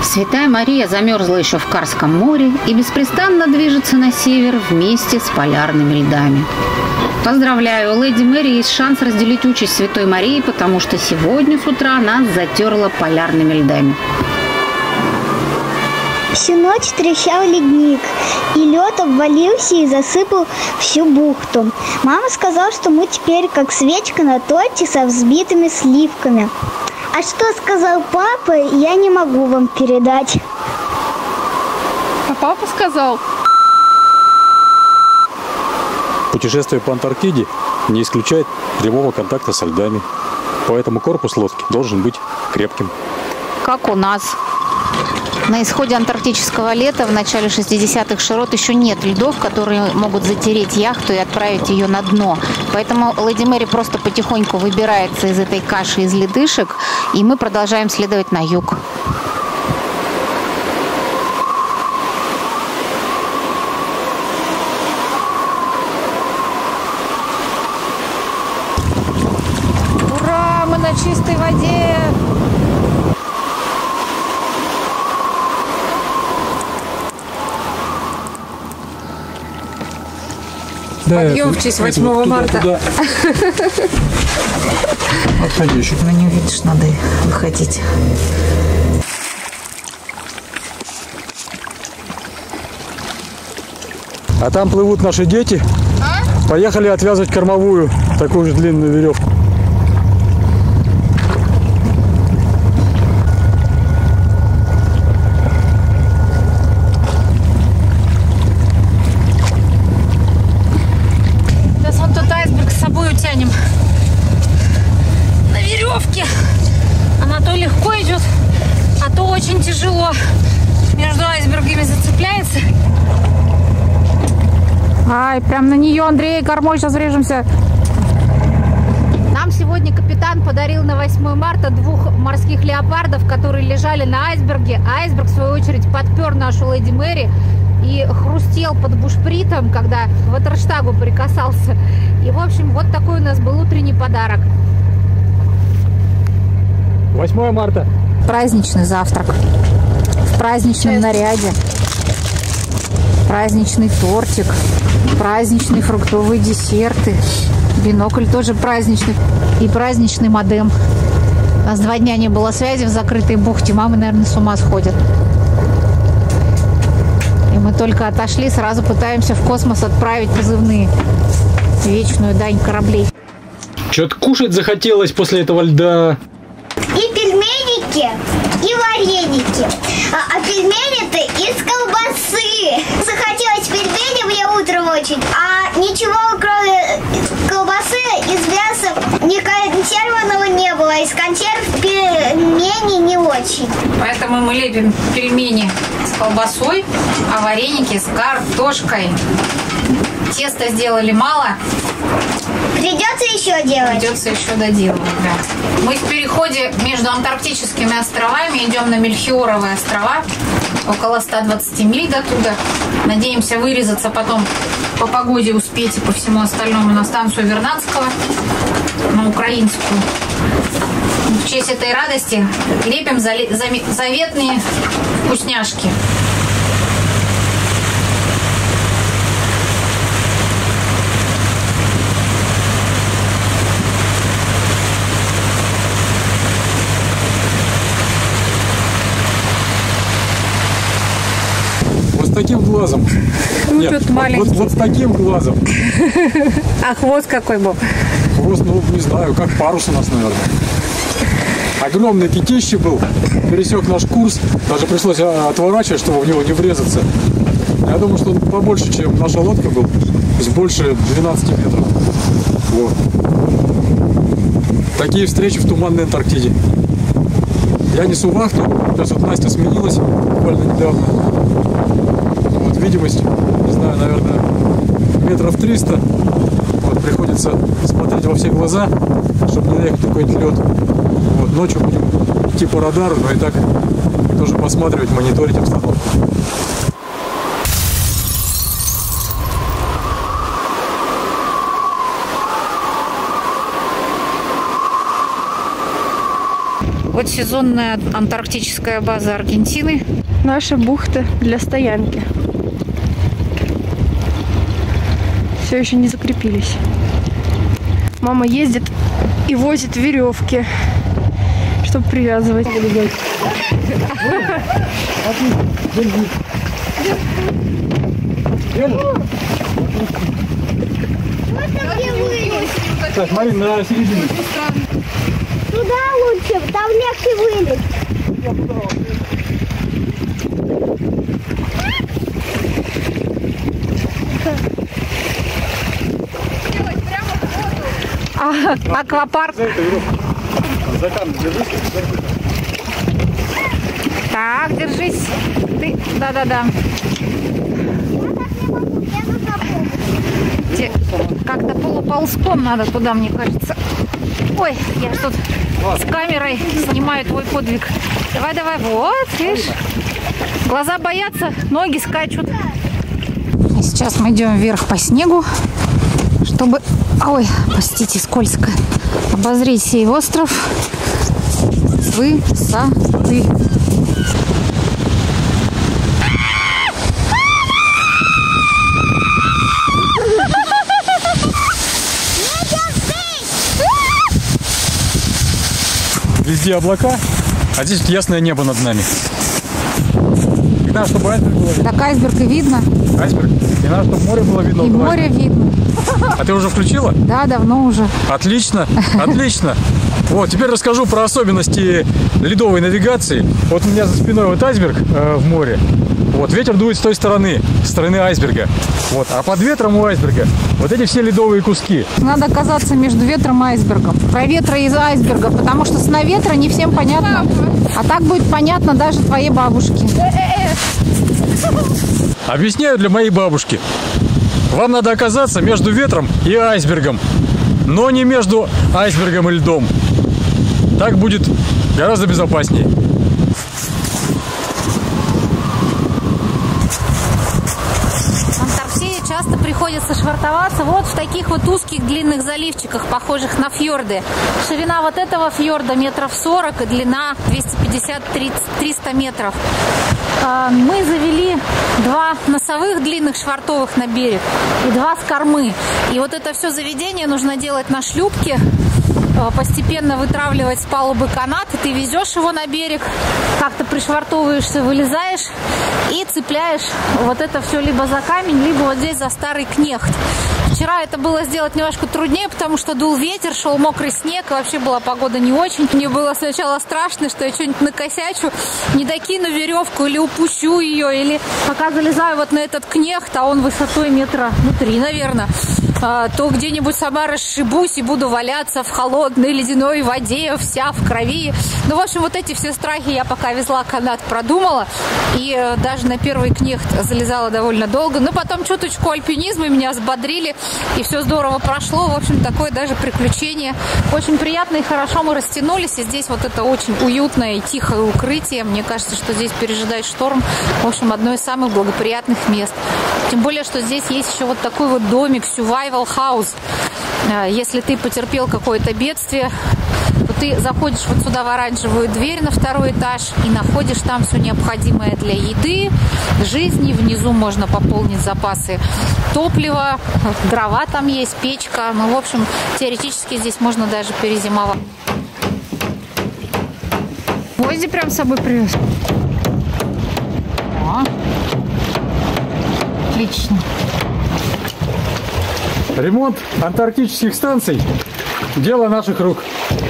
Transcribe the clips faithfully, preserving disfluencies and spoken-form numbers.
Святая Мария замерзла еще в Карском море и беспрестанно движется на север вместе с полярными льдами. Поздравляю, у Леди Мэри есть шанс разделить участь Святой Марии, потому что сегодня с утра нас затерла полярными льдами. Всю ночь трещал ледник, и лед обвалился и засыпал всю бухту. Мама сказала, что мы теперь как свечка на торте со взбитыми сливками. А что сказал папа, я не могу вам передать. А папа сказал? Путешествие по Антарктиде не исключает прямого контакта со льдами, поэтому корпус лодки должен быть крепким. Как у нас. На исходе антарктического лета в начале шестидесятых широт еще нет льдов, которые могут затереть яхту и отправить ее на дно. Поэтому Леди Мэри просто потихоньку выбирается из этой каши из ледышек, и мы продолжаем следовать на юг. Ура, мы на чистой воде! Подъем в честь восьмого марта. Отходи еще. Ну не увидишь, надо выходить. А там плывут наши дети. А? Поехали отвязывать кормовую, такую же длинную веревку. Тянем на веревке. Она то легко идет, а то очень тяжело. Между айсбергами зацепляется. Ай, прям на нее, Андрей, кормой сейчас врежемся. Нам сегодня капитан подарил на восьмое марта двух морских леопардов, которые лежали на айсберге. Айсберг, в свою очередь, подпер нашу Леди Мэри и хрустел под бушпритом, когда к ватерштагу прикасался. И, в общем, вот такой у нас был утренний подарок. восьмое марта. Праздничный завтрак. В праздничном наряде. Праздничный тортик. Праздничные фруктовые десерты. Бинокль тоже праздничный. И праздничный модем. У нас два дня не было связи в закрытой бухте. Мамы, наверное, с ума сходят. И мы только отошли, сразу пытаемся в космос отправить позывные. Вечную дань кораблей. Что-то кушать захотелось после этого льда. И пельменики, и вареники. А, а пельмени-то из колбасы. Захотелось пельмени мне утром очень, а ничего кроме колбасы из мяса ни консервного не было. Из консерв пельмени не очень. Поэтому мы лепим пельмени с колбасой, а вареники с картошкой. Теста сделали мало. Придется еще делать. Придется еще доделать, да. Мы в переходе между антарктическими островами идем на Мельхиоровые острова. Около ста двадцати миль до туда. Надеемся вырезаться потом по погоде, успеть и по всему остальному на станцию Вернадского, на украинскую. В честь этой радости лепим заветные вкусняшки. С таким глазом. Ну, Нет, тут вот, маленький. вот, вот с таким глазом. А хвост какой был? Хвост, ну, не знаю, как парус у нас, наверное. Огромный китище был, пересек наш курс. Даже пришлось отворачивать, чтобы в него не врезаться. Я думаю, что он побольше, чем наша лодка был. То есть больше двенадцати метров. Вот. Такие встречи в туманной Антарктиде. Я несу вахту. Сейчас вот Настя сменилась буквально недавно. Вот видимость, не знаю, наверное, метров триста. Вот приходится смотреть во все глаза, чтобы не наехать какой-нибудь лед. Вот ночью будем идти по радару, но и так тоже посматривать, мониторить обстановку. Вот сезонная антарктическая база Аргентины. Наша бухта для стоянки. Все еще не закрепились. Мама ездит и возит веревки, чтобы привязывать. Так, Марин, на середину. Туда лучше, там легче вылез. А, аквапарк. Так, держись. Ты, да-да-да. Как-то полуползком надо туда, мне кажется. Ой, я тут с камерой снимаю твой подвиг. Давай, давай, вот, видишь. Глаза боятся, ноги скачут. И сейчас мы идем вверх по снегу, чтобы, ой, простите, скользко, обозреть сей остров с высоты. Везде облака, а здесь ясное небо над нами. И надо, чтобы айсберг было видно. Так айсберг и видно. Айсберг. И надо, чтобы море было видно. И море видно. А ты уже включила? Да, давно уже. Отлично, отлично. Вот, теперь расскажу про особенности ледовой навигации. Вот у меня за спиной вот айсберг э, в море. Вот, ветер дует с той стороны, с стороны айсберга. Вот, а под ветром у айсберга вот эти все ледовые куски. Надо оказаться между ветром и айсбергом. Про ветра из айсберга, потому что с на ветра не всем понятно. А так будет понятно даже твоей бабушке. Объясняю для моей бабушки. Вам надо оказаться между ветром и айсбергом, но не между айсбергом и льдом. Так будет гораздо безопаснее. В Антарктиде часто приходится швартоваться вот в таких вот узких длинных заливчиках, похожих на фьорды. Ширина вот этого фьорда метров сорок и длина двести пятьдесят — триста метров. Мы завели два носовых длинных швартовых на берег и два с кормы. И вот это все заведение нужно делать на шлюпке, постепенно вытравливать с палубы канат, и ты везешь его на берег, как-то пришвартовываешься, вылезаешь и цепляешь вот это все либо за камень, либо вот здесь за старый кнехт. Вчера это было сделать немножко труднее, потому что дул ветер, шел мокрый снег, и вообще была погода не очень. Мне было сначала страшно, что я что-нибудь накосячу, не докину веревку или упущу ее, или пока залезаю вот на этот кнехт, а он высотой метра, ну, три, наверное, то где-нибудь сама расшибусь и буду валяться в холодной ледяной воде, вся в крови. Ну, в общем, вот эти все страхи я пока везла канат, продумала, и даже на первый кнехт залезала довольно долго, но потом чуточку альпинизма меня взбодрили, и все здорово прошло. В общем, такое даже приключение. Очень приятно и хорошо мы растянулись, и здесь вот это очень уютное и тихое укрытие. Мне кажется, что здесь пережидать шторм, в общем, одно из самых благоприятных мест. Тем более, что здесь есть еще вот такой вот домик, survival house. Если ты потерпел какое-то бедствие, то ты заходишь вот сюда в оранжевую дверь на второй этаж и находишь там все необходимое для еды, жизни. Внизу можно пополнить запасы топлива, дрова там есть, печка. Ну, в общем, теоретически здесь можно даже перезимовать. Гвозди прям с собой привез. О, отлично. Ремонт антарктических станций – дело наших рук.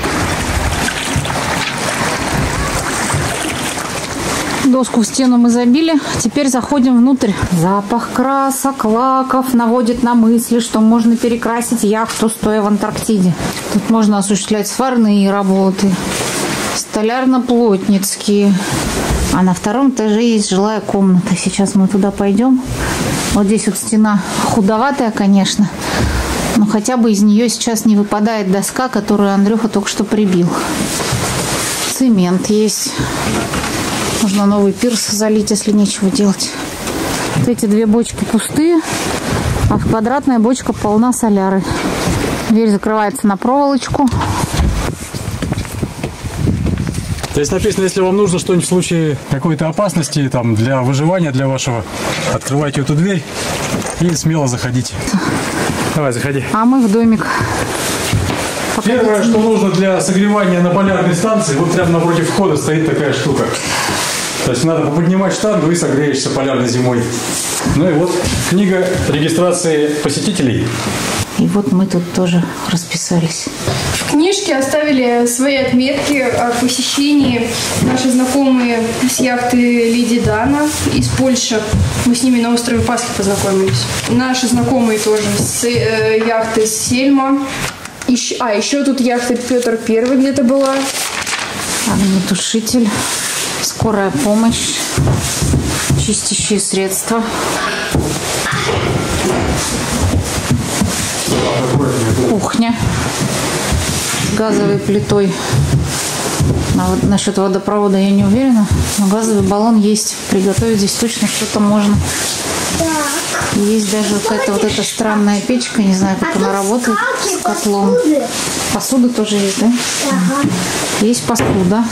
Доску в стену мы забили, теперь заходим внутрь. Запах красок, лаков наводит на мысли, что можно перекрасить яхту, стоя в Антарктиде. Тут можно осуществлять сварные работы, столярно-плотницкие. А на втором этаже есть жилая комната. Сейчас мы туда пойдем. Вот здесь вот стена худоватая, конечно, но хотя бы из нее сейчас не выпадает доска, которую Андрюха только что прибил. Цемент есть. Можно новый пирс залить, если нечего делать. Вот эти две бочки пустые, а квадратная бочка полна соляры. Дверь закрывается на проволочку. Здесь написано, если вам нужно что-нибудь в случае какой-то опасности, там, для выживания, для вашего, открывайте эту дверь и смело заходите. Давай, заходи. А мы в домик. Первое, что нужно для согревания на полярной станции, вот прямо напротив входа стоит такая штука. То есть надо поднимать штангу и согреешься полярной зимой. Ну и вот книга регистрации посетителей. И вот мы тут тоже расписались. В книжке оставили свои отметки о посещении наши знакомые с яхты Леди Дана из Польши. Мы с ними на острове Пасхи познакомились. Наши знакомые тоже с э, яхты Сельма. Еще, а, еще тут яхта Петр Первый где-то была. Огнетушитель, скорая помощь, чистящие средства. Кухня с газовой плитой. А вот насчет водопровода я не уверена, но газовый баллон есть. Приготовить здесь точно что-то можно. Есть даже какая-то вот эта странная печка, не знаю, как а она работает, с котлом. Посуды. Посуда тоже есть, да? Ага. Есть посуда.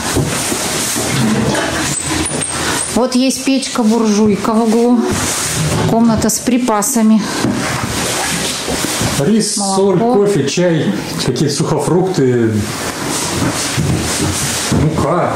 Вот есть печка-буржуйка в углу. Комната с припасами. Рис, молоко, соль, кофе, чай, какие-то сухофрукты, мука.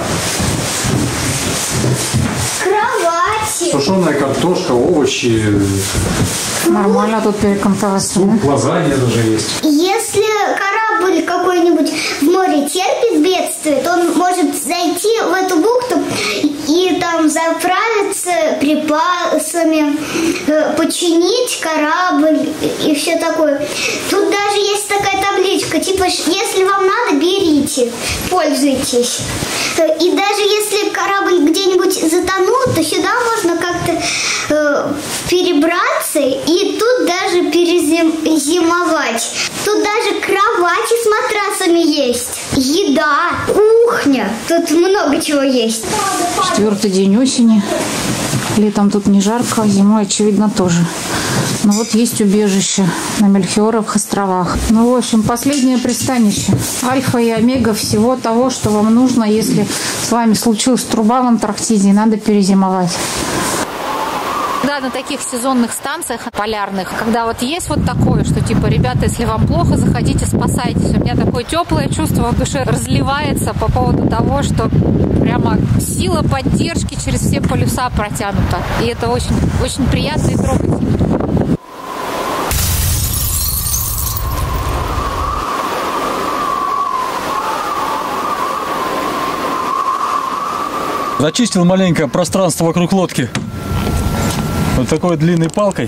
Кровати. Сушеная картошка, овощи. Нормально тут перекантоваться. Суп, лазанья даже есть. Если корабль какой-нибудь в море терпит бедствие, то он может зайти в эту бухту и там заправиться припасами, починить корабль и все такое. Тут даже есть такая табличка, типа, если вам надо, берите, пользуйтесь. И даже если корабль где-нибудь затонул, то сюда можно как-то э, перебраться и тут даже перезимовать. Тут даже кровати с матрасами есть, еда, кухня. Тут много чего есть. Четвертый день осени. Летом тут не жарко, зимой, очевидно, тоже. Но вот есть убежище на Мельхиоровых островах. Ну, в общем, последнее пристанище. Альфа и омега всего того, что вам нужно, если с вами случилась труба в Антарктиде и надо перезимовать. Да, на таких сезонных станциях полярных, когда вот есть вот такое, что типа, ребята, если вам плохо, заходите, спасайтесь. У меня такое теплое чувство в душе разливается по поводу того, что прямо сила поддержки через все полюса протянута. И это очень, очень приятно и трогательно. Зачистил маленько пространство вокруг лодки вот такой длинной палкой.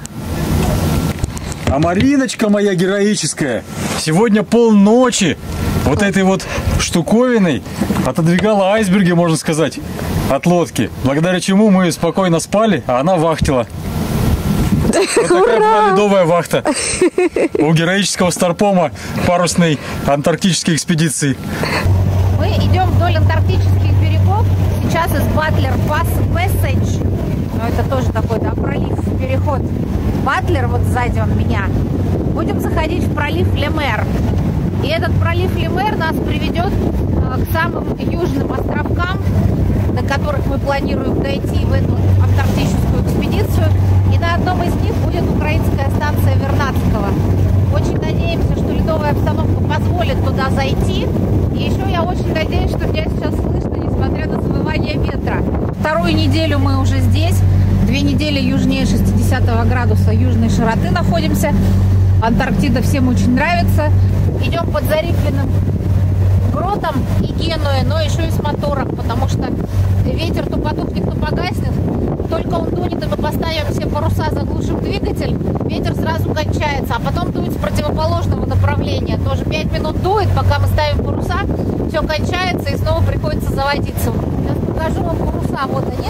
А Мариночка моя героическая сегодня полночи вот этой вот штуковиной отодвигала айсберги, можно сказать, от лодки. Благодаря чему мы спокойно спали, а она вахтила. Вот такая была ледовая вахта у героического старпома парусной антарктической экспедиции. Мы идем вдоль антарктических берегов. Сейчас из Батлер Пассаж. Но это тоже такой, да, пролив, переход. Батлер, вот сзади он меня. Будем заходить в пролив Лемер. И этот пролив Лемер нас приведет э, к самым южным островкам, на которых мы планируем дойти в эту антарктическую экспедицию. И на одном из них будет украинская станция Вернадского. Очень надеемся, что ледовая обстановка позволит туда зайти. И еще я очень надеюсь, что меня сейчас слышно, несмотря на завывание ветра. Вторую неделю мы уже здесь. Две недели южнее шестидесятого градуса южной широты находимся. Антарктида всем очень нравится. Идем под Зарифленным гротом и Генуей, но еще и с мотором, потому что ветер то потухнет, то погаснет. Только он дунет, и мы поставим все паруса, заглушим двигатель, ветер сразу кончается, а потом дует с противоположного направления. Тоже пять минут дует, пока мы ставим паруса, все кончается и снова приходится заводиться. Сейчас покажу вам паруса, вот они.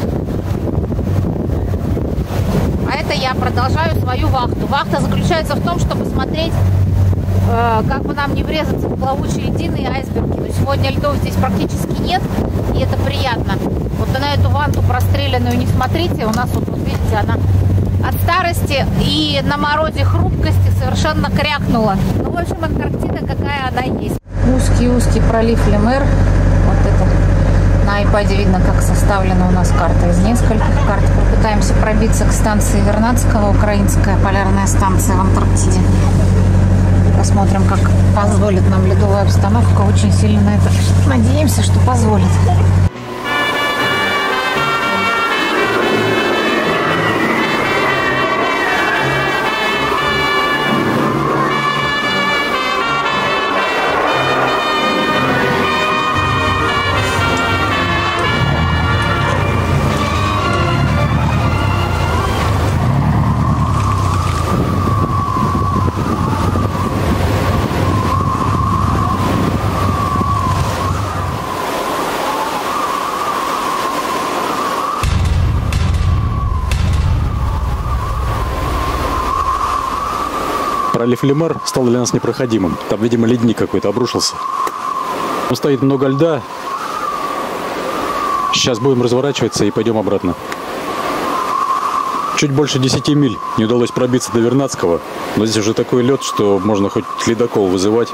А это я продолжаю свою вахту. Вахта заключается в том, чтобы смотреть, э, как бы нам не врезаться в плавучие льдины и айсберги. Но сегодня льдов здесь практически нет, и это приятно. Вот на эту ванту простреленную не смотрите, у нас вот, вот видите, она от старости и на морозе хрупкости совершенно крякнула. Ну, в общем, Антарктида какая она есть. Узкий-узкий пролив Лемер. Вот это На iPad видно, как составлена у нас карта из нескольких карт. Попытаемся пробиться к станции Вернадского, украинская полярная станция в Антарктиде. Посмотрим, как позволит нам ледовая обстановка. Очень сильно на это надеемся, что позволит. Пролив Лемер стал для нас непроходимым. Там, видимо, ледник какой-то обрушился. Там стоит много льда. Сейчас будем разворачиваться и пойдем обратно. Чуть больше десяти миль не удалось пробиться до Вернадского. Но здесь уже такой лед, что можно хоть ледокол вызывать.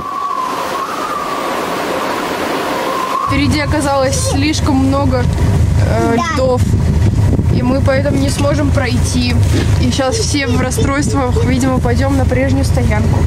Впереди оказалось слишком много э, льдов. И мы поэтому не сможем пройти. И сейчас все в расстройствах, видимо, пойдем на прежнюю стоянку.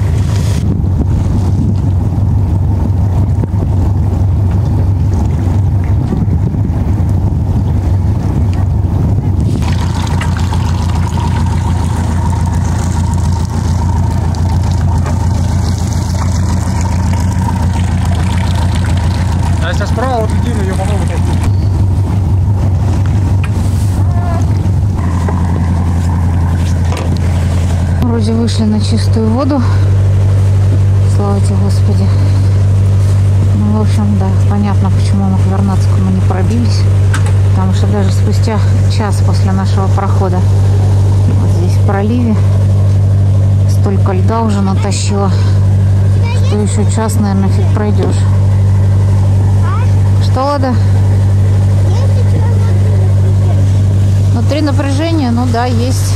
А если справа, вот льдина, ее помогут найти. Вроде вышли на чистую воду. Слава тебе, Господи. Ну, в общем, да, понятно, почему мы к Вернадскому не пробились. Потому что даже спустя час после нашего прохода вот здесь в проливе столько льда уже натащило, что еще час, наверное, фиг пройдешь. Что, Лада? Внутри напряжение, ну да, есть.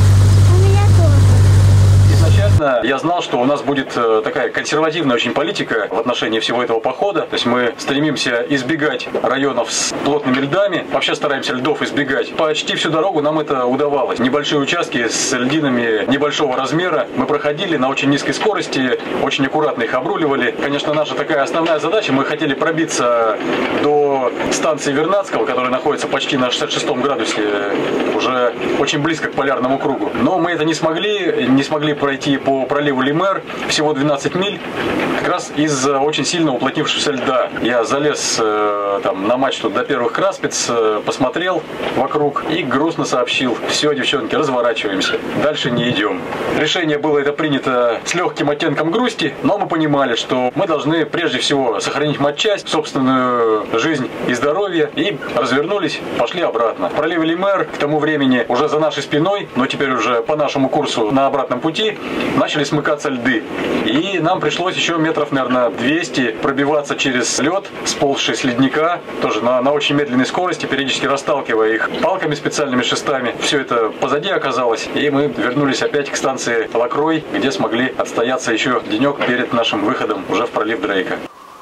Изначально я знал, что у нас будет такая консервативная очень политика в отношении всего этого похода. То есть мы стремимся избегать районов с плотными льдами. Вообще стараемся льдов избегать. Почти всю дорогу нам это удавалось. Небольшие участки с льдинами небольшого размера мы проходили на очень низкой скорости, очень аккуратно их обруливали. Конечно, наша такая основная задача, мы хотели пробиться до станции Вернадского, которая находится почти на шестьдесят шестом градусе, уже очень близко к полярному кругу. Но мы это не смогли, не смогли пройти по проливу Лемер, всего двенадцать миль, как раз из-за очень сильно уплотнившегося льда. Я залез э, там, на мачту до первых краспиц, э, посмотрел вокруг и грустно сообщил: все, девчонки, разворачиваемся, дальше не идем. Решение было это принято с легким оттенком грусти, но мы понимали, что мы должны прежде всего сохранить матчасть, собственную жизнь и здоровье, и развернулись, пошли обратно. В проливе Лемер к тому времени уже за нашей спиной, но теперь уже по нашему курсу на обратном пути, начали смыкаться льды. И нам пришлось еще метров, наверное, двести пробиваться через лед, сползший с ледника, тоже на, на очень медленной скорости, периодически расталкивая их палками, специальными шестами. Все это позади оказалось, и мы вернулись опять к станции Лакрой, где смогли отстояться еще денек перед нашим выходом уже в пролив Дрейка.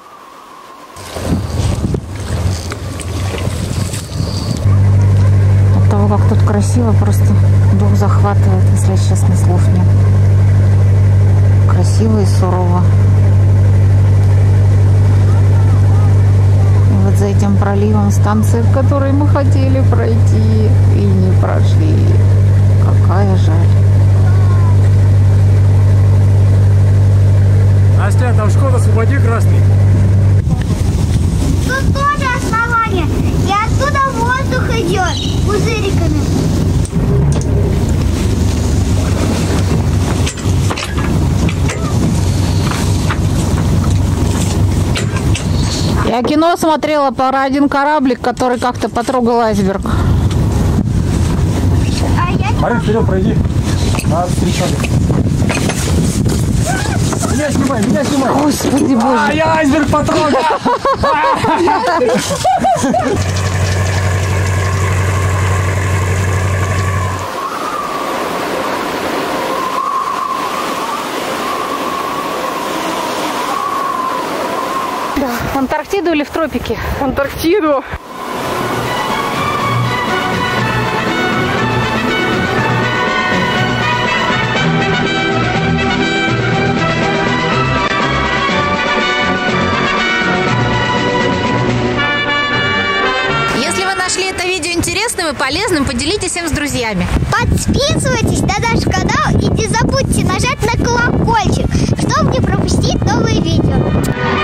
От того, как тут красиво, просто дух захватывает, если честно, слов нет. Красиво и сурово. И вот за этим проливом станция, в которой мы хотели пройти и не прошли. Какая жаль. Настя, там Шкода, освободи красный. Тут тоже основание. И оттуда воздух идет пузыриками. Я кино смотрела про один кораблик, который как-то потрогал айсберг. А я не... Марин, вперед, пройди. Надо встречать. Меня снимай, меня снимай. Господи боже. А, я айсберг потрогал. В Антарктиду или в тропики? Антарктиду. интересным и полезным, поделитесь им с друзьями. Подписывайтесь на наш канал и не забудьте нажать на колокольчик, чтобы не пропустить новые видео.